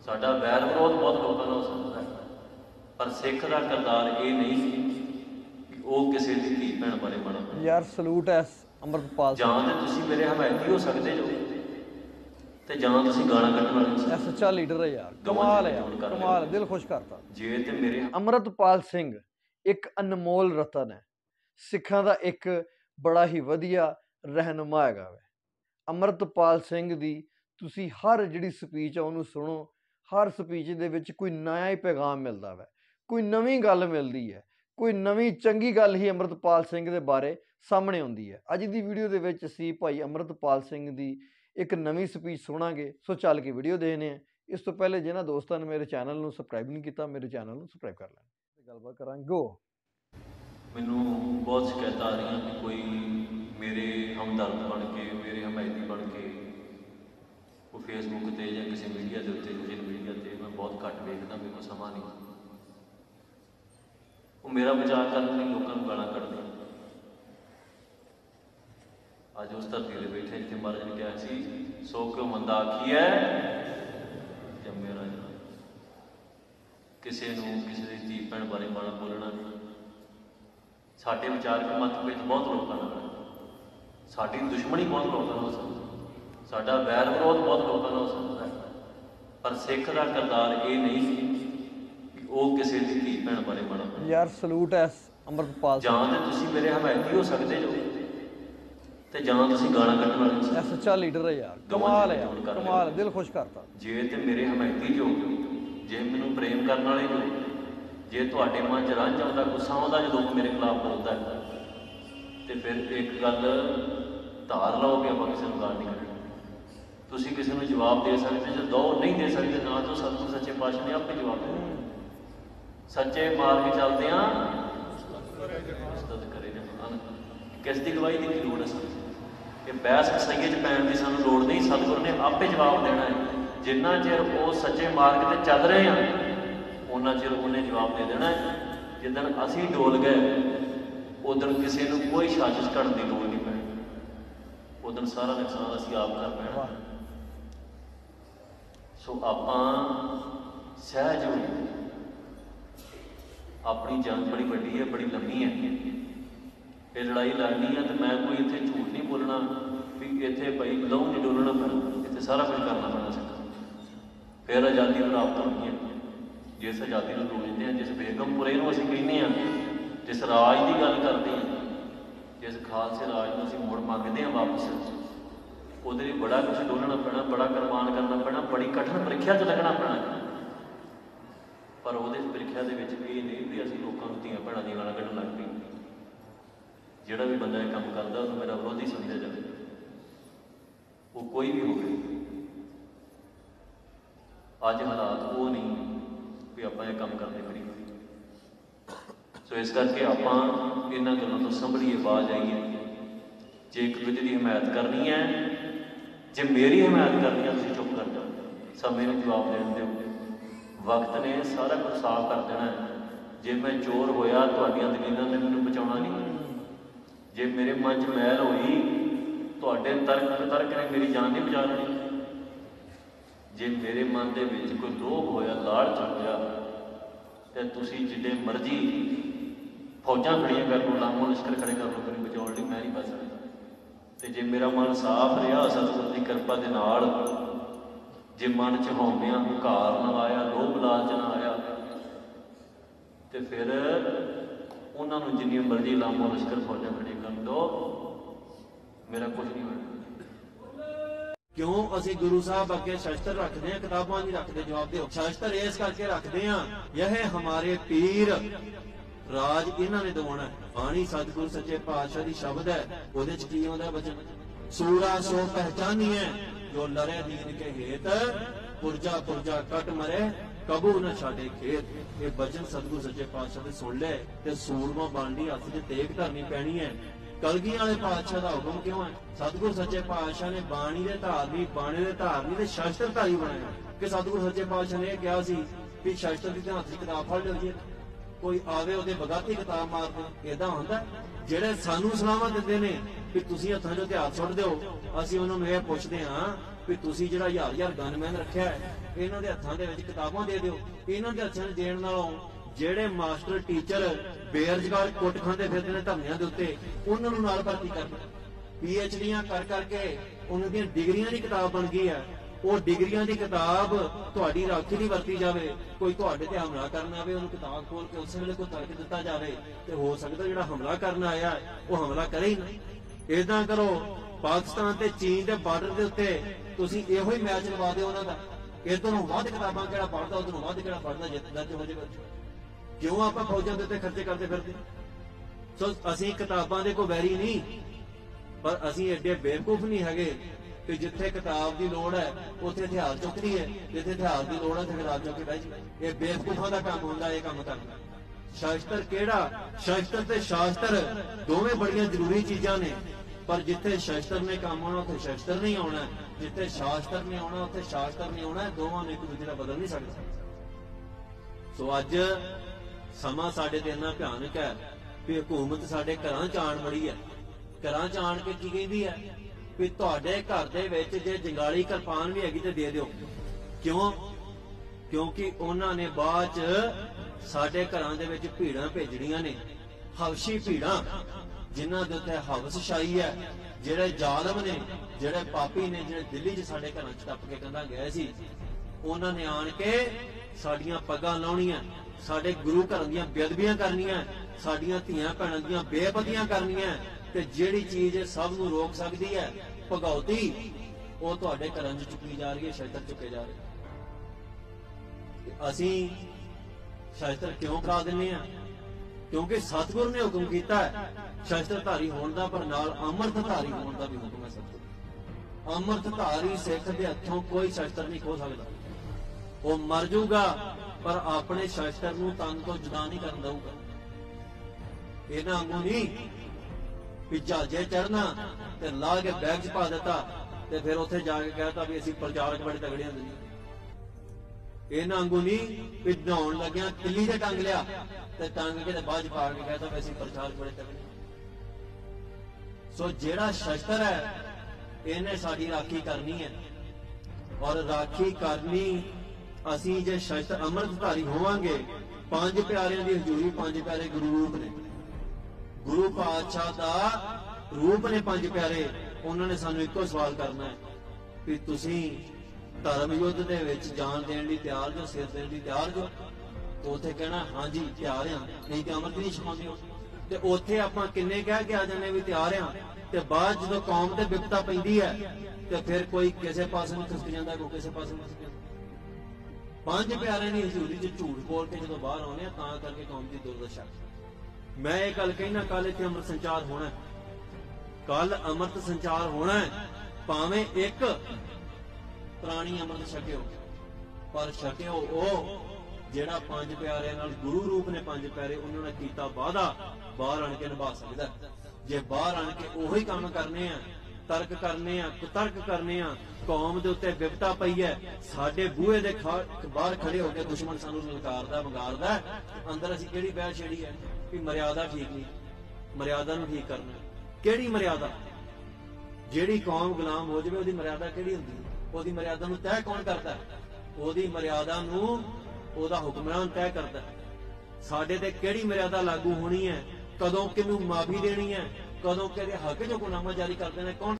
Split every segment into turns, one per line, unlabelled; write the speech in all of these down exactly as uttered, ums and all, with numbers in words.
ਸਾਡਾ ਵੈਰ ਵਿਰੋਧ ਬਹੁਤ ਲੋਕਾਂ ਨਾਲ ਹੋ ਸਕਦਾ ਹੈ, ਪਰ ਸਿੱਖ ਦਾ ਕਿਰਦਾਰ ਇਹ ਨਹੀਂ ਸੀ ਕਿ ਉਹ ਕਿਸੇ ਦੀ ਧੀ ਭੈਣ ਬਾਰੇ ਮਾੜਾ ਬੋਲੇ।
ਯਾਰ ਸਲੂਟ ਹੈ ਅੰਮ੍ਰਿਤਪਾਲ ਸਿੰਘ।
ਜਾਂ ਤੇ ਤੁਸੀਂ ਮੇਰੇ ਹਮਾਇਤੀ ਹੋ ਸਕਦੇ ਜੋ, ਤੇ ਜਾਂ ਤੁਸੀਂ ਗਾਲਾਂ ਕੱਢਣ ਵਾਲੇ ਹੋ।
ਇਹ ਸੱਚਾ ਲੀਡਰ ਹੈ ਯਾਰ, ਕਮਾਲ ਹੈ ਯਾਰ, ਕਮਾਲ, ਦਿਲ ਖੁਸ਼ ਕਰਤਾ।
ਜੇ ਤੇ ਮੇਰੇ
ਅੰਮ੍ਰਿਤਪਾਲ ਸਿੰਘ ਇੱਕ ਅਨਮੋਲ ਰਤਨ ਹੈ, ਸਿੱਖਾਂ ਦਾ ਇੱਕ ਬੜਾ ਹੀ ਵਧੀਆ ਰਹਿਨੁਮਾ ਹੈਗਾ ਵੇ। ਅੰਮ੍ਰਿਤਪਾਲ ਸਿੰਘ ਦੀ ਤੁਸੀਂ ਹਰ ਜਿਹੜੀ ਸਪੀਚ ਆ ਉਹਨੂੰ ਸੁਣੋ, ਹਰ ਸਪੀਚ ਦੇ ਵਿੱਚ ਕੋਈ ਨया ਹੀ ਪੈਗਾਮ ਮਿਲਦਾ ਵਾ, ਕੋਈ ਨਵੀਂ ਗੱਲ ਮਿਲਦੀ ਹੈ, ਕੋਈ ਨਵੀਂ ਚੰਗੀ ਗੱਲ ਹੀ ਅੰਮ੍ਰਿਤਪਾਲ ਸਿੰਘ ਦੇ ਬਾਰੇ ਸਾਹਮਣੇ ਆਉਂਦੀ ਹੈ। ਅੱਜ ਦੀ ਵੀਡੀਓ ਦੇ ਵਿੱਚ ਅਸੀਂ ਭਾਈ ਅੰਮ੍ਰਿਤਪਾਲ ਸਿੰਘ ਦੀ ਇੱਕ ਨਵੀਂ ਸਪੀਚ ਸੁਣਾਂਗੇ, ਸੋ ਚੱਲ ਕੇ ਵੀਡੀਓ ਦੇਖਦੇ ਹਾਂ। ਇਸ ਤੋਂ ਪਹਿਲੇ ਜਿਹਨਾਂ ਦੋਸਤਾਂ ਨੇ ਮੇਰੇ ਚੈਨਲ ਨੂੰ ਸਬਸਕ੍ਰਾਈਬ ਨਹੀਂ ਕੀਤਾ, ਮੇਰੇ ਚੈਨਲ ਨੂੰ ਸਬਸਕ੍ਰਾਈਬ ਕਰ ਲੈਣ। ਗੱਲਬਾਤ ਕਰਾਂਗੇ। ਗੋ।
ਮੈਨੂੰ ਬਹੁਤ ਸ਼ਿਕਾਇਤਾਂ ਆ ਰਹੀਆਂ ਕਿ ਕੋਈ ਮੇਰੇ ਹਮਦਰਦ ਬਣ ਕੇ, ਮੇਰੇ ਹਮਾਇਤੀ ਬਣ ਕੇ ਉਹ ਫੇਸਬੁੱਕ ਤੇ ਜਾਂ ਕਿਸੇ ਮੀਡੀਆ ਦੇ ਉੱਤੇ, ਸੋਸ਼ਲ ਮੀਡੀਆ ਤੇ ਮੈਂ ਬਹੁਤ ਘੱਟ ਵੇਖਦਾ, ਮੇਰੇ ਕੋਲ ਸਮਾਂ ਨਹੀਂ। ਉਹ ਮੇਰਾ ਬਚਾਅ ਕਰਨ ਲਈ ਲੋਕਾਂ ਨੂੰ ਗਾਲਾਂ ਕੱਢਦੇ। ਅੱਜ ਉਸ ਧਰਤੀ ਦੇ ਬੈਠੇ ਜਿੱਥੇ ਮਹਾਰਾਜ ਨੇ ਕਿਹਾ ਸੀ, ਸੋ ਕਿਉ ਮੰਦਾ ਆਖੀ ਹੈ ਜੰਮੇ ਰਾਜਾ। ਕਿਸੇ ਨੂੰ ਕਿਸੇ ਦੀ ਧੀ ਭੈਣ ਬਾਰੇ ਮਾੜਾ ਬੋਲਣਾ ਨਹੀਂ। ਸਾਡੇ ਵਿਚਾਰਕ ਮਤਭੇਦ ਬਹੁਤ ਲੋਕਾਂ ਨਾਲ ਹੈ, ਸਾਡੀ ਦੁਸ਼ਮਣੀ ਬਹੁਤ ਲੋਕਾਂ ਨਾਲ ਹੋ ਸਕਦੀ, ਸਾਡਾ ਵੈਰ ਵਿਰੋਧ ਬਹੁਤ ਲੋਕਾਂ ਨਾਲ ਹੋ ਸਕਦਾ ਹੈ, ਪਰ ਸਿੱਖ ਦਾ ਕਿਰਦਾਰ ਇਹ ਨਹੀਂ ਸੀ ਕਿ ਉਹ ਕਿਸੇ ਦੀ ਧੀ ਭੈਣ ਬਾਰੇ ਮਾੜਾ ਬੋਲੇ।
ਯਾਰ ਸਲੂਟ ਹੈ ਅੰਮ੍ਰਿਤਪਾਲ ਸਿੰਘ।
ਜਾਂ ਤੇ ਤੁਸੀਂ ਮੇਰੇ ਹਮਾਇਤੀ ਹੋ ਸਕਦੇ ਜੋ, ਤੇ ਜਾਂ ਤੁਸੀਂ ਗਾਲਾਂ ਕੱਢਣ ਵਾਲੇ ਹੋ।
ਇਹ ਸੱਚਾ ਲੀਡਰ ਹੈ ਯਾਰ, ਕਮਾਲ ਹੈ ਯਾਰ, ਕਮਾਲ, ਦਿਲ ਖੁਸ਼ ਕਰਤਾ।
ਜੇ ਤੇ ਮੇਰੇ ਹਮਾਇਤੀ ਜੋ, ਜੇ ਮੈਨੂੰ ਪ੍ਰੇਮ ਕਰਨ ਵਾਲੇ ਜੋ, ਜੇ ਤੁਹਾਡੇ ਮਨ 'ਚ ਰੰਝ ਆਉਂਦਾ, ਗੁੱਸਾ ਆਉਂਦਾ ਜਦੋਂ ਮੇਰੇ ਖਿਲਾਫ ਬੋਲਦਾ ਹੈ, ਤੇ ਫਿਰ ਇੱਕ ਗੱਲ ਧਾਰ ਲਓ ਕਿ ਆਪਾਂ ਕਿਸੇ ਨੂੰ ਗਾਲ ਨਹੀਂ ਕੱਢਣੀ। ਤੁਸੀਂ ਕਿਸੇ ਨੂੰ ਜਵਾਬ ਦੇ ਸਕਦੇ, ਜੇ ਦੋ ਨਹੀਂ ਦੇ ਸਕਦੇ ਨਾ, ਤਾਂ ਸਤਿਗੁਰੂ ਸੱਚੇ ਪਾਤਸ਼ਾਹ ਨੇ ਆਪੇ ਜਵਾਬ ਦੇਣਾ। ਸੱਚੇ ਮਾਰਗ ਚੱਲਦੇ ਆ ਕਰੇ ਜਹਾਨ। ਕਿਸ ਦੀ ਗਵਾਹੀ ਦੀ ਕੀ ਲੋੜ ਹੈ ਸਾਨੂੰ? ਕਿ ਬਹਿਸ ਸਹੀਏ 'ਚ ਪੈਣ ਦੀ ਸਾਨੂੰ ਲੋੜ ਨਹੀਂ, ਸਤਿਗੁਰੂ ਨੇ ਆਪੇ ਜਵਾਬ ਦੇਣਾ ਹੈ। ਜਿੰਨਾ ਚਿਰ ਉਹ ਸੱਚੇ ਮਾਰਗ 'ਤੇ ਚੱਲ ਰਹੇ ਆ, ਉਹਨਾਂ ਚਿਰ ਉਹਨੇ ਜਵਾਬ ਦੇ ਦੇਣਾ ਹੈ। ਜਿੱਦਣ ਅਸੀਂ ਡੋਲ ਗਏ, ਉਦੋਂ ਕਿਸੇ ਨੂੰ ਕੋਈ ਸਾਜ਼ਿਸ਼ ਕਰਨ ਦੀ ਲੋੜ ਨਹੀਂ ਪੈਣੀ, ਉਦੋਂ ਸਾਰਾ ਨੁਕਸਾਨ ਅਸੀਂ ਆਪ ਕਰ ਪੈਣਾ। ਸੋ ਆਪਾਂ ਸਹਿਜ ਹੋਈਏ। ਆਪਣੀ ਜੰਗ ਬੜੀ ਵੱਡੀ ਹੈ, ਬੜੀ ਲੰਮੀ ਹੈ। ਇਹ ਲੜਾਈ ਲੜਨੀ ਹੈ, ਤੇ ਮੈਂ ਕੋਈ ਇੱਥੇ ਝੂਠ ਨਹੀਂ ਬੋਲਣਾ ਵੀ ਇੱਥੇ ਭਾਈ ਲਹੂ ਨਹੀਂ ਡੋਲਣਾ ਪੈਣਾ, ਇੱਥੇ ਸਾਰਾ ਕੁਝ ਕਰਨਾ ਪੈਣਾ ਸਿੱਖਾਂ। ਫਿਰ ਆਜ਼ਾਦੀ ਨੂੰ ਪ੍ਰਾਪਤ ਹੋਣੀ ਹੈ। ਜਿਸ ਆਜ਼ਾਦੀ ਨੂੰ ਰੋਜਦੇ ਹਾਂ, ਜਿਸ ਬੇਗਮਪੁਰੇ ਨੂੰ ਅਸੀਂ ਕਹਿੰਦੇ ਹਾਂ, ਜਿਸ ਰਾਜ ਦੀ ਗੱਲ ਕਰਦੇ ਹਾਂ, ਜਿਸ ਖਾਲਸੇ ਰਾਜ ਨੂੰ ਅਸੀਂ ਮੁੜ ਮੰਗਦੇ ਹਾਂ ਵਾਪਸ, ਉਹਦੇ ਲਈ ਬੜਾ ਕੁਛ ਡੋਲਣਾ ਪੈਣਾ, ਬੜਾ ਕੁਰਬਾਨ ਕਰਨਾ ਪੈਣਾ, ਬੜੀ ਕਠਿਨ ਪ੍ਰੀਖਿਆ 'ਚ ਲੱਗਣਾ ਪੈਣਾ। ਪਰ ਉਹਦੇ ਪ੍ਰੀਖਿਆ ਦੇ ਵਿੱਚ ਇਹ ਨਹੀਂ ਵੀ ਅਸੀਂ ਲੋਕਾਂ ਨੂੰ ਧੀਆਂ ਭੈਣਾਂ ਦੀਆਂ ਗਾਲਾਂ ਕੱਢਣ ਲੱਗ ਪਏ। ਜਿਹੜਾ ਵੀ ਬੰਦਾ ਇਹ ਕੰਮ ਕਰਦਾ ਉਹਨੂੰ ਮੇਰਾ ਵਿਰੋਧੀ ਸਮਝਿਆ ਜਾਵੇ, ਉਹ ਕੋਈ ਵੀ ਹੋਵੇ। ਅੱਜ ਹਾਲਾਤ ਉਹ ਨਹੀਂ ਵੀ ਆਪਾਂ ਇਹ ਕੰਮ ਕਰਦੇ ਕਰੀਏ। ਸੋ ਇਸ ਕਰਕੇ ਆਪਾਂ ਇਹਨਾਂ ਗੱਲਾਂ ਤੋਂ ਸੰਭਲੀਏ, ਬਾਜ਼ ਆਈਏ। ਜੇ ਇੱਕ ਦੂਜੇ ਦੀ ਹਮਾਇਤ ਕਰਨੀ ਹੈ, ਜੇ ਮੇਰੀ ਹਮਾਇਤ ਕਰਨੀ ਹੈ, ਤੁਸੀਂ ਚੁੱਪ ਕਰ ਜਾਓ, ਸਮੇਂ ਨੂੰ ਜਵਾਬ ਦੇਣ ਦਿਓ। ਵਕਤ ਨੇ ਸਾਰਾ ਕੁਝ ਸਾਫ਼ ਕਰ ਦੇਣਾ ਹੈ। ਜੇ ਮੈਂ ਚੋਰ ਹੋਇਆ, ਤੁਹਾਡੀਆਂ ਦਲੀਲਾਂ ਨੇ ਮੈਨੂੰ ਬਚਾਉਣਾ ਨਹੀਂ। ਜੇ ਮੇਰੇ ਮਨ 'ਚ ਮੈਲ ਹੋਈ, ਤੁਹਾਡੇ ਤਰਕ ਤਰਕ ਨੇ ਮੇਰੀ ਜਾਨ ਨਹੀਂ ਬਚਾਉਣੀ। ਜੇ ਮੇਰੇ ਮਨ ਦੇ ਵਿੱਚ ਕੋਈ ਲੋਭ ਹੋਇਆ, ਲਾਲਚ ਹੋਇਆ, ਤੇ ਤੁਸੀਂ ਜਿੱਡੇ ਮਰਜ਼ੀ ਫੌਜਾਂ ਖੜੀਆਂ ਕਰ ਲਓ, ਲਾਮੋ ਲਸ਼ਕਰ ਖੜੇ ਕਰ ਲਓ, ਮੈਨੂੰ ਬਚਾਉਣ ਲਈ ਮੈਂ ਨਹੀਂ ਬਚ ਸਕਦਾ। ਤੇ ਜੇ ਮੇਰਾ ਮਨ ਸਾਫ਼ ਰਿਹਾ ਸਤਿਗੁਰੂ ਦੀ ਕਿਰਪਾ ਦੇ ਨਾਲ, ਜੇ ਮਨ 'ਚ ਹਉਮੈਂ ਹੰਕਾਰ ਨਾ ਆਇਆ, ਲੋਭ ਲਾਲਚ ਨਾ ਆਇਆ, ਤੇ ਫਿਰ ਉਹਨਾਂ ਨੂੰ ਜਿੰਨੀ ਮਰਜ਼ੀ ਲਾਮੋ ਲਸ਼ਕਰ ਫੌਜਾਂ ਖੜੀਆਂ ਕਰਨ ਦਿਓ, ਮੇਰਾ ਕੁਝ ਨਹੀਂ ਹੋਇਆ।
ਕਿਉਂ ਅਸੀਂ ਗੁਰੂ ਸਾਹਿਬ ਅੱਗੇ ਸ਼ਸਤਰ ਰੱਖਦੇ ਹਾਂ, ਕਿਤਾਬਾਂ ਨਹੀਂ ਰੱਖਦੇ? ਜਵਾਬ ਦਿਓ। ਸ਼ਸਤਰ ਇਸ ਕਰਕੇ ਰੱਖਦੇ ਹਾਂ, ਇਹ ਹਮਾਰੇ ਪੀਰ, ਰਾਜ ਇਹਨਾਂ ਨੇ ਦਵਾਉਣਾ। ਬਾਣੀ ਸਤਿਗੁਰੂ ਸੱਚੇ ਪਾਤਸ਼ਾਹ ਦੀ ਸ਼ਬਦ ਹੈ, ਉਹਦੇ ਚ ਕੀ ਆਉਂਦਾ ਬਚਨ? ਸੂਰਾ ਸੋ ਪਹਿਚਾਨੀਏ ਜੋ ਲੜੇ ਦੀਨ ਕੇ ਹੇਤ, ਪੁਰਜਾ ਪੁਰਜਾ ਕੱਟ ਮਰੇ ਕਬੂ ਨਾ ਛਾੜੇ ਖੇਤ। ਇਹ ਬਚਨ ਸਤਿਗੁਰੂ ਸੱਚੇ ਪਾਤਸ਼ਾਹ ਦੇ ਸੁਣ ਲੈ ਤੇ ਸੂਰਮਾ ਬਾਂਡੀ ਹੱਥ 'ਚ ਤੇਗ ਧਰਨੀ ਪੈਣੀ ਹੈ। ਕਲਗੀਆਂ ਵਾਲੇ ਪਾਤਸ਼ਾਹ ਦਾ ਹੁਕਮ ਕਿਉਂ ਹੈ? ਸਤਿਗੁਰੂ ਸੱਚੇ ਪਾਤਸ਼ਾਹ ਨੇ ਬਾਣੀ ਦੇ ਧਾਰਨੀ, ਬਾਣੇ ਦੇ ਧਾਰਨੀ ਤੇ ਸ਼ਸਤਰ ਧਾਰੀ ਬਣਾਇਆ। ਕਿ ਸਤਿਗੁਰੂ ਸੱਚੇ ਪਾਤਸ਼ਾਹ ਨੇ ਇਹ ਕਿਹਾ ਸੀ ਵੀ ਸ਼ਸਤਰ ਦੀ ਹੱਥ 'ਚ ਕਿਤਾਬ ਫੜ ਲਿਓ, ਜੀ ਕੋਈ ਆਵੇ ਉਹਦੇ ਬਗਾਤੀ ਕਿਤਾਬ ਮਾਰ ਦੇ। ਏਦਾਂ ਹੁੰਦਾ? ਜਿਹੜੇ ਸਾਨੂੰ ਸਲਾਹਾਂ ਦਿੰਦੇ ਨੇ ਕਿ ਤੁਸੀਂ ਹੱਥਾਂ 'ਚੋਂ ਹਥਿਆਰ ਸੁੱਟ ਦਿਓ, ਅਸੀਂ ਉਹਨਾਂ ਨੂੰ ਇਹ ਪੁੱਛਦੇ ਹਾਂ ਵੀ ਤੁਸੀਂ ਜਿਹੜਾ ਹਜ਼ਾਰ ਹਜ਼ਾਰ ਗਨਮੈਨ ਰੱਖਿਆ ਹੈ, ਇਹਨਾਂ ਦੇ ਹੱਥਾਂ ਦੇ ਵਿੱਚ ਕਿਤਾਬਾਂ ਦੇ ਦਿਓ। ਇਹਨਾਂ ਦੇ ਹੱਥਾਂ 'ਚ ਦੇਣ ਨਾਲੋਂ ਜਿਹੜੇ ਮਾਸਟਰ ਟੀਚਰ ਬੇਰੁਜ਼ਗਾਰ ਕੁੱਟ ਖਾਂਦੇ ਫਿਰਦੇ ਨੇ ਧਰਨਿਆਂ ਦੇ ਉੱਤੇ, ਉਹਨਾਂ ਨੂੰ ਨਾਲ ਭਰਤੀ ਕਰਨਾ। ਪੀ ਐਚ ਡੀਆਂ ਕਰ ਕਰਕੇ ਉਹਨਾਂ ਦੀਆਂ ਡਿਗਰੀਆਂ ਦੀ ਕਿਤਾਬ ਬਣ ਗਈ ਹੈ। ਉਹ ਡਿਗਰੀਆਂ ਦੀ ਕਿਤਾਬ ਤੁਹਾਡੀ ਰਾਖੀ ਦੀ ਵਰਤੀ ਜਾਵੇ। ਕੋਈ ਤੁਹਾਡੇ ਤੇ ਹਮਲਾ ਕਰਨ ਆਵੇ, ਉਹਨੂੰ ਕਿਤਾਬ ਖੋਲ ਕੇ ਉਸੇ ਵੇਲੇ ਕੋਈ ਤਰਕ ਦਿੱਤਾ ਜਾਵੇ, ਤੇ ਹੋ ਸਕਦਾ ਜਿਹੜਾ ਹਮਲਾ ਕਰਨ ਆਇਆ ਉਹ ਹਮਲਾ ਕਰੇ ਹੀ ਨਾ। ਏਦਾਂ ਕਰੋ, ਪਾਕਿਸਤਾਨ ਤੇ ਚੀਨ ਦੇ ਬਾਰਡਰ ਦੇ ਉੱਤੇ ਤੁਸੀਂ ਇਹੋ ਹੀ ਮੈਚ ਲਵਾ ਦਿਓ ਉਹਨਾਂ ਦਾ। ਇਧਰੋਂ ਵੱਧ ਕਿਤਾਬਾਂ ਕਿਹੜਾ ਪੜ੍ਹਦਾ, ਉਧਰੋਂ ਵੱਧ ਕਿਹੜਾ ਪੜ੍ਹਦਾ, ਜਿੱਤਦਾ ਤੇ ਹੋ ਜਾਵੇ। ਕਿਉਂ ਆਪਾਂ ਫੌਜਾਂ ਦੇ ਉੱਤੇ ਖਰਚੇ ਕਰਦੇ ਫਿਰਦੇ? ਸੋ ਅਸੀਂ ਕਿਤਾਬਾਂ ਦੇ ਕੋਈ ਵੈਰੀ ਨਹੀਂ, ਪਰ ਅਸੀਂ ਐਡੇ ਬੇਵਕੂਫ ਨਹੀਂ ਹੈਗੇ ਕਿ ਜਿੱਥੇ ਕਿਤਾਬ ਦੀ ਲੋੜ ਹੈ ਉੱਥੇ ਹਥਿਆਰ ਚੁੱਕ ਲਈਏ, ਜਿੱਥੇ ਹਥਿਆਰ ਦੀ ਲੋੜ ਹੈ ਉੱਥੇ ਕਿਤਾਬ ਚੁੱਕ ਕੇ ਬਹਿ ਜਾਈਏ। ਇਹ ਬੇਵਕੂਫਾਂ ਦਾ ਕੰਮ ਹੁੰਦਾ ਇਹ ਕੰਮ ਕਰਨਾ। ਸ਼ਾਸਤਰ ਕਿਹੜਾ? ਸ਼ਾਸਤਰ ਤੇ ਸ਼ਾਸਤਰ ਦੋਵੇਂ ਬੜੀਆਂ ਜ਼ਰੂਰੀ ਚੀਜ਼ਾਂ ਨੇ, ਪਰ ਜਿੱਥੇ ਸ਼ਾਸਤਰ ਨੇ ਕੰਮ ਆਉਣਾ ਉੱਥੇ ਸ਼ਾਸਤਰ ਨਹੀਂ ਆਉਣਾ, ਜਿੱਥੇ ਸ਼ਾਸਤਰ ਨੇ ਆਉਣਾ ਉੱਥੇ ਸ਼ਾਸਤਰ ਨਹੀਂ ਆਉਣਾ। ਦੋਵਾਂ ਨੂੰ ਇੱਕ ਦੂਜੇ ਦਾ ਬਦਲ ਨਹੀਂ ਸਕਦੇ। ਸੋ ਅੱਜ ਸਮਾਂ ਸਾਡੇ ਤੇ ਇੰਨਾ ਭਿਆਨਕ ਹੈ ਵੀ ਹਕੂਮਤ ਸਾਡੇ ਘਰਾਂ 'ਚ ਆਣ ਵੜੀ ਹੈ। ਘਰਾਂ 'ਚ ਆਣ ਕੇ ਕੀ ਕਹਿੰਦੀ ਹੈ ਵੀ ਤੁਹਾਡੇ ਘਰ ਦੇ ਵਿੱਚ ਜੇ ਜੰਗਾਲੀ ਕਿਰਪਾਨ ਵੀ ਹੈਗੀ ਤੇ ਦੇ ਦਿਓ। ਕਿਉਂ? ਕਿਉਂਕਿ ਉਹਨਾਂ ਨੇ ਬਾਅਦ 'ਚ ਸਾਡੇ ਘਰਾਂ ਦੇ ਵਿੱਚ ਭੀੜਾਂ ਭੇਜਣੀਆਂ ਨੇ, ਹਵਸ਼ੀ ਭੀੜਾਂ, ਜਿਨ੍ਹਾਂ ਦੇ ਉੱਤੇ ਹਵਸ ਛਾਈ ਹੈ। ਜਿਹੜੇ ਜ਼ਾਲਮ ਨੇ, ਜਿਹੜੇ ਪਾਪੀ ਨੇ, ਜਿਹੜੇ ਦਿੱਲੀ 'ਚ ਸਾਡੇ ਘਰਾਂ 'ਚ ਟੱਪ ਕੇ ਕੰਧਾਂ ਗਏ ਸੀ, ਉਹਨਾਂ ਨੇ ਆਣ ਕੇ ਸਾਡੀਆਂ ਪੱਗਾਂ ਲਾਉਣੀਆਂ, ਸਾਡੇ ਗੁਰੂ ਘਰਾਂ ਦੀਆਂ ਬੇਅਦਬੀਆਂ ਕਰਨੀਆਂ, ਸਾਡੀਆਂ ਧੀਆਂ ਭੈਣਾਂ ਦੀਆਂ ਬੇਪਤੀਆਂ ਕਰਨੀਆਂ। ਤੇ ਜਿਹੜੀ ਚੀਜ਼ ਸਭ ਨੂੰ ਰੋਕ ਸਕਦੀ ਹੈ, ਭਗੌਤੀ, ਉਹ ਤੁਹਾਡੇ ਘਰਾਂ 'ਚ ਚੁੱਕੀ ਜਾ ਰਹੀ ਹੈ, ਸ਼ਸਤਰ ਚੁੱਕੇ ਜਾ ਰਹੇ। ਅਸੀਂ ਸ਼ਸਤਰ ਕਿਉਂ ਖਾ ਦਿੰਦੇ ਆ? ਕਿਉਂਕਿ ਸਤਿਗੁਰ ਨੇ ਹੁਕਮ ਕੀਤਾ ਹੈ ਸ਼ਸਤਰਧਾਰੀ ਹੋਣ ਦਾ, ਪਰ ਨਾਲ ਅੰਮ੍ਰਿਤਧਾਰੀ ਹੋਣ ਦਾ ਵੀ ਹੁਕਮ ਹੈ ਸਤਿਗੁਰ। ਅੰਮ੍ਰਿਤਧਾਰੀ ਸਿੱਖ ਦੇ ਹੱਥੋਂ ਕੋਈ ਸ਼ਸਤਰ ਨਹੀਂ ਖੋ ਸਕਦਾ। ਉਹ ਮਰ ਜਾਊਗਾ ਪਰ ਆਪਣੇ ਸ਼ਸਤਰ ਨੂੰ ਤਨ ਤੋਂ ਜੁਦਾ ਨਹੀਂ ਕਰਨ ਦਊਗਾ। ਇਹਨਾਂ ਵਾਂਗੂ ਨਹੀਂ ਵੀ ਜਹਾਜ਼ੇ ਚੜਨਾ ਤੇ ਲਾ ਕੇ ਬੈਗ 'ਚ ਪਾ ਦਿੱਤਾ ਤੇ ਫਿਰ ਉੱਥੇ ਜਾ ਕੇ ਕਹਿਤਾ ਵੀ ਅਸੀਂ ਪ੍ਰਚਾਰਕ ਬੜੇ ਤਗੜੇ ਹੁੰਦੇ ਨੇ। ਇਹਨਾਂ ਵਾਂਗੂ ਨਹੀਂ ਵੀ ਨਹਾਉਣ ਲੱਗਿਆ ਕਿੱਲੀ ਤੇ ਟੰਗ ਲਿਆ ਤੇ ਟੰਗ ਕੇ ਤੇ ਬਾਅਦ 'ਚ ਪਾ ਕੇ ਕਹਿਤਾ ਵੀ ਅਸੀਂ ਪ੍ਰਚਾਰਕ ਬੜੇ ਤਗੜੇ। ਸੋ ਜਿਹੜਾ ਸ਼ਸਤਰ ਹੈ ਇਹਨੇ ਸਾਡੀ ਰਾਖੀ ਕਰਨੀ ਹੈ, ਔਰ ਰਾਖੀ ਕਰਨੀ ਅਸੀਂ ਜੇ ਸ਼ਸਤਰ ਅੰਮ੍ਰਿਤਧਾਰੀ ਹੋਵਾਂਗੇ। ਪੰਜ ਪਿਆਰਿਆਂ ਦੀ ਹਜ਼ੂਰੀ, ਪੰਜ ਪਿਆਰੇ ਗੁਰੂ ਰੂਪ ਨੇ, ਗੁਰੂ ਪਾਤਸ਼ਾਹ ਦਾ ਰੂਪ ਨੇ ਪੰਜ ਪਿਆਰੇ। ਉਹਨਾਂ ਨੇ ਸਾਨੂੰ ਇੱਕੋ ਸਵਾਲ ਕਰਨਾ ਹੈ ਕਿ ਤੁਸੀਂ ਧਰਮ ਯੁੱਧ ਦੇ ਵਿੱਚ ਜਾਨ ਦੇਣ ਲਈ ਤਿਆਰ ਜੋ, ਸਿਰ ਦੇਣ ਲਈ ਤਿਆਰ ਜੋ? ਉੱਥੇ ਕਹਿਣਾ ਹਾਂਜੀ ਤਿਆਰ ਆ, ਨਹੀਂ ਤੇ ਅੰਮ੍ਰਿਤ ਨਹੀਂ ਛਕਾਉਂਦੇ ਹੋ। ਤੇ ਉੱਥੇ ਆਪਾਂ ਕਿੰਨੇ ਕਹਿ ਕੇ ਆ ਜਾਂਦੇ ਵੀ ਤਿਆਰ ਆ, ਤੇ ਬਾਅਦ ਜਦੋਂ ਕੌਮ ਤੇ ਵਿਪਤਾ ਪੈਂਦੀ ਹੈ ਤੇ ਫਿਰ ਕੋਈ ਕਿਸੇ ਪਾਸੇ ਨੂੰ ਖਿਸਕ ਜਾਂਦਾ, ਕੋਈ ਕਿਸੇ ਪਾਸੇ ਨੂੰ ਖਿਸਕ ਜਾਂਦਾ। ਪੰਜ ਪਿਆਰਿਆਂ ਦੀ ਹਜ਼ੂਰੀ 'ਚ ਝੂਠ ਬੋਲ ਕੇ ਜਦੋਂ ਬਾਹਰ ਆਉਂਦੇ ਆ, ਤਾਂ ਕਰਕੇ ਕੌਮ ਦੀ ਦੁਰਦਸ਼ਾ। ਮੈਂ ਇਹ ਗੱਲ ਕਹਿਣਾ, ਕੱਲ ਇੱਥੇ ਅੰਮ੍ਰਿਤ ਸੰਚਾਰ ਹੋਣਾ, ਕੱਲ ਅੰਮ੍ਰਿਤ ਸੰਚਾਰ ਹੋਣਾ। ਭਾਵੇਂ ਇੱਕ ਪ੍ਰਾਣੀ ਅੰਮ੍ਰਿਤ ਛਕਿਓ, ਪਰ ਛਕਿਓ ਉਹ ਜਿਹੜਾ ਪੰਜ ਪਿਆਰਿਆਂ ਨਾਲ ਗੁਰੂ ਰੂਪ ਨੇ ਪੰਜ ਪਿਆਰੇ ਉਹਨਾਂ ਨੇ ਕੀਤਾ ਵਾਅਦਾ ਬਾਹਰ ਆਣ ਕੇ ਨਿਭਾ ਸਕਦਾ। ਜੇ ਬਾਹਰ ਆਣ ਕੇ ਉਹੀ ਕੰਮ ਕਰਨੇ ਆ, ਤਰਕ ਕਰਨੇ ਆ, ਕੁਤਰਕ ਕਰਨੇ ਆ, ਕੌਮ ਦੇ ਉੱਤੇ ਵਿਪਤਾ ਪਈ ਹੈ, ਸਾਡੇ ਬੂਹੇ ਦੇ ਬਾਹਰ ਖੜੇ ਹੋ ਕੇ ਦੁਸ਼ਮਣ ਸਾਨੂੰ ਲਲਕਾਰਦਾ ਵੰਗਾਰਦਾ, ਅੰਦਰ ਅਸੀਂ ਕਿਹੜੀ ਬਹਿ ਛੇੜੀ ਹੈ ਵੀ ਮਰਿਆਦਾ ਠੀਕ ਨਹੀਂ, ਮਰਿਆਦਾ ਨੂੰ ਠੀਕ ਕਰਨਾ। ਕਿਹੜੀ ਮਰਿਆਦਾ? ਜਿਹੜੀ ਕੌਮ ਗੁਲਾਮ ਹੋ ਜਾਵੇ ਉਹਦੀ ਮਰਿਆਦਾ ਕਿਹੜੀ ਹੁੰਦੀ ਹੈ? ਉਹਦੀ ਮਰਿਆਦਾ ਨੂੰ ਤੈਅ ਕੌਣ ਕਰਦਾ? ਉਹਦੀ ਮਰਿਆਦਾ ਨੂੰ ਉਹਦਾ ਹੁਕਮਰਾਨ ਤੈਅ ਕਰਦਾ। ਸਾਡੇ ਤੇ ਕਿਹੜੀ ਮਰਿਆਦਾ ਲਾਗੂ ਹੋਣੀ ਹੈ, ਕਦੋਂ ਕਿਹਨੂੰ ਮਾਫੀ ਦੇਣੀ ਹੈ, ਕਦੋਂ ਕਿਹਦੇ ਹੱਕ 'ਚ ਹੁਕਮਨਾਮਾ ਜਾਰੀ ਕਰ ਦੇਣਾ, ਕੌਣ?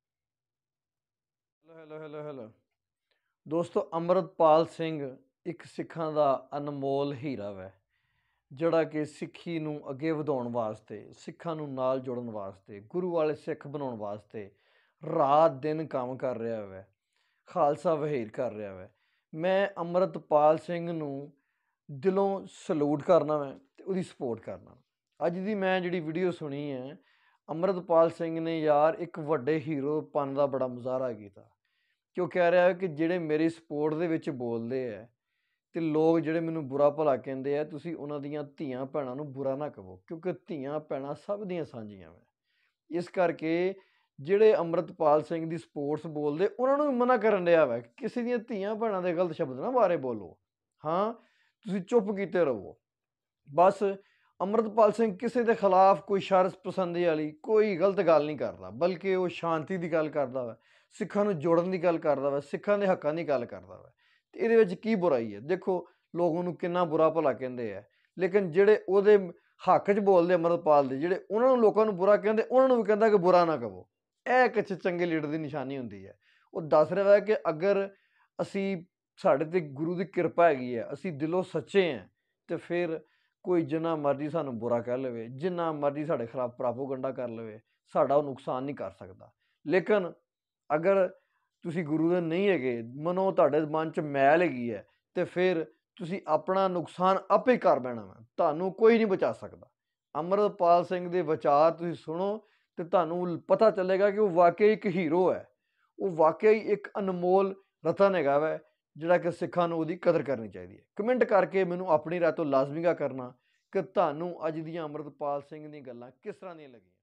ਹੈਲੋ ਹੈਲੋ ਹੈਲੋ ਦੋਸਤੋ, ਅੰਮ੍ਰਿਤਪਾਲ ਸਿੰਘ ਇੱਕ ਸਿੱਖਾਂ ਦਾ ਅਨਮੋਲ ਹੀਰਾ ਵੈ, ਜਿਹੜਾ ਕਿ ਸਿੱਖੀ ਨੂੰ ਅੱਗੇ ਵਧਾਉਣ ਵਾਸਤੇ, ਸਿੱਖਾਂ ਨੂੰ ਨਾਲ ਜੋੜਨ ਵਾਸਤੇ, ਗੁਰੂ ਵਾਲੇ ਸਿੱਖ ਬਣਾਉਣ ਵਾਸਤੇ ਰਾਤ ਦਿਨ ਕੰਮ ਕਰ ਰਿਹਾ ਵੈ, ਖਾਲਸਾ ਵਹੀਰ ਕਰ ਰਿਹਾ ਵੈ। ਮੈਂ ਅੰਮ੍ਰਿਤਪਾਲ ਸਿੰਘ ਨੂੰ ਦਿਲੋਂ ਸਲੂਟ ਕਰਨਾ ਵੈ ਤੇ ਉਹਦੀ ਸਪੋਰਟ ਕਰਨਾ। ਅੱਜ ਦੀ ਮੈਂ ਜਿਹੜੀ ਵੀਡੀਓ ਸੁਣੀ ਹੈ, ਅੰਮ੍ਰਿਤਪਾਲ ਸਿੰਘ ਨੇ ਯਾਰ ਇੱਕ ਵੱਡੇ ਹੀਰੋਪਨ ਦਾ ਬੜਾ ਮੁਜ਼ਾਹਰਾ ਕੀਤਾ, ਕਿ ਉਹ ਕਹਿ ਰਿਹਾ ਹੈ ਕਿ ਜਿਹੜੇ ਮੇਰੀ ਸਪੋਰਟ ਦੇ ਵਿੱਚ ਬੋਲਦੇ ਹੈ ਤੇ ਲੋਕ ਜਿਹੜੇ ਮੈਨੂੰ ਬੁਰਾ ਭਲਾ ਕਹਿੰਦੇ ਆ, ਤੁਸੀਂ ਉਹਨਾਂ ਦੀਆਂ ਧੀਆਂ ਭੈਣਾਂ ਨੂੰ ਬੁਰਾ ਨਾ ਕਹੋ, ਕਿਉਂਕਿ ਧੀਆਂ ਭੈਣਾਂ ਸਭ ਦੀਆਂ ਸਾਂਝੀਆਂ ਵੈ। ਇਸ ਕਰਕੇ ਜਿਹੜੇ ਅੰਮ੍ਰਿਤਪਾਲ ਸਿੰਘ ਦੀ ਸਪੋਰਟਸ ਬੋਲਦੇ ਉਹਨਾਂ ਨੂੰ ਵੀ ਮਨਾ ਕਰਨ ਰਿਹਾ ਵੈ, ਕਿਸੇ ਦੀਆਂ ਧੀਆਂ ਭੈਣਾਂ ਦੇ ਗਲਤ ਸ਼ਬਦ ਨਾ ਬਾਰੇ ਬੋਲੋ। ਹਾਂ, ਤੁਸੀਂ ਚੁੱਪ ਕੀਤੇ ਰਹੋ ਬਸ। ਅੰਮ੍ਰਿਤਪਾਲ ਸਿੰਘ ਕਿਸੇ ਦੇ ਖਿਲਾਫ ਕੋਈ ਸ਼ਰਸ ਪਸੰਦੀ ਵਾਲੀ ਕੋਈ ਗਲਤ ਗੱਲ ਨਹੀਂ ਕਰਦਾ, ਬਲਕਿ ਉਹ ਸ਼ਾਂਤੀ ਦੀ ਗੱਲ ਕਰਦਾ ਵਾ, ਸਿੱਖਾਂ ਨੂੰ ਜੋੜਨ ਦੀ ਗੱਲ ਕਰਦਾ ਵਾ, ਸਿੱਖਾਂ ਦੇ ਹੱਕਾਂ ਦੀ ਗੱਲ ਕਰਦਾ ਵਾ, ਤੇ ਇਹਦੇ ਵਿੱਚ ਕੀ ਬੁਰਾਈ ਹੈ? ਦੇਖੋ ਲੋਕ ਉਹਨੂੰ ਕਿੰਨਾ ਬੁਰਾ ਭਲਾ ਕਹਿੰਦੇ ਆ, ਲੇਕਿਨ ਜਿਹੜੇ ਉਹਦੇ ਹੱਕ 'ਚ ਬੋਲਦੇ ਅੰਮ੍ਰਿਤਪਾਲ ਦੇ, ਜਿਹੜੇ ਉਹਨਾਂ ਨੂੰ ਲੋਕਾਂ ਨੂੰ ਬੁਰਾ ਕਹਿੰਦੇ, ਉਹਨਾਂ ਨੂੰ ਵੀ ਕਹਿੰਦਾ ਕਿ ਬੁਰਾ ਨਾ ਕਹੋ। ਇਹ ਇੱਕ ਚ- ਚੰਗੇ ਲੀਡਰ ਦੀ ਨਿਸ਼ਾਨੀ ਹੁੰਦੀ ਹੈ। ਉਹ ਦੱਸ ਰਿਹਾ ਹੈ ਕਿ ਅਗਰ ਅਸੀਂ ਸਾਡੇ ਤੇ ਗੁਰੂ ਦੀ ਕਿਰਪਾ ਹੈਗੀ ਹੈ, ਅਸੀਂ ਦਿਲੋਂ ਸੱਚੇ ਹਾਂ, ਤੇ ਫਿਰ ਕੋਈ ਜਿੰਨਾ ਮਰਜ਼ੀ ਸਾਨੂੰ ਬੁਰਾ ਕਹਿ ਲਵੇ, ਜਿੰਨਾ ਮਰਜ਼ੀ ਸਾਡੇ ਖਿਲਾਫ ਪ੍ਰਾਪੋਗੰਡਾ ਕਰ ਲਵੇ, ਸਾਡਾ ਉਹ ਨੁਕਸਾਨ ਨਹੀਂ ਕਰ ਸਕਦਾ। ਲੇਕਿਨ ਅਗਰ ਤੁਸੀਂ ਗੁਰੂ ਦੇ ਨਹੀਂ ਹੈਗੇ, ਮਨੋਂ ਤੁਹਾਡੇ ਮਨ 'ਚ ਮੈਲ ਹੈਗੀ ਹੈ, ਤੇ ਫਿਰ ਤੁਸੀਂ ਆਪਣਾ ਨੁਕਸਾਨ ਆਪੇ ਕਰ ਬਹਿਣਾ ਵਾ, ਤੁਹਾਨੂੰ ਕੋਈ ਨਹੀਂ ਬਚਾ ਸਕਦਾ। ਅੰਮ੍ਰਿਤਪਾਲ ਸਿੰਘ ਦੇ ਵਿਚਾਰ ਤੁਸੀਂ ਸੁਣੋ ਤੇ ਤੁਹਾਨੂੰ ਪਤਾ ਚੱਲੇਗਾ ਕਿ ਉਹ ਵਾਕਈ ਇੱਕ ਹੀਰੋ ਹੈ, ਉਹ ਵਾਕਈ ਇੱਕ ਅਨਮੋਲ ਰਤਨ ਹੈਗਾ ਵੈ, ਜਿਹੜਾ ਕਿ ਸਿੱਖਾਂ ਨੂੰ ਉਹਦੀ ਕਦਰ ਕਰਨੀ ਚਾਹੀਦੀ ਹੈ। ਕਮੈਂਟ ਕਰਕੇ ਮੈਨੂੰ ਆਪਣੀ ਰਾਏ ਤੋਂ ਲਾਜ਼ਮੀਗਾ ਕਰਨਾ ਕਿ ਤੁਹਾਨੂੰ ਅੱਜ ਦੀਆਂ ਅੰਮ੍ਰਿਤਪਾਲ ਸਿੰਘ ਦੀਆਂ ਗੱਲਾਂ ਕਿਸ ਤਰ੍ਹਾਂ ਦੀਆਂ ਲੱਗੀਆਂ।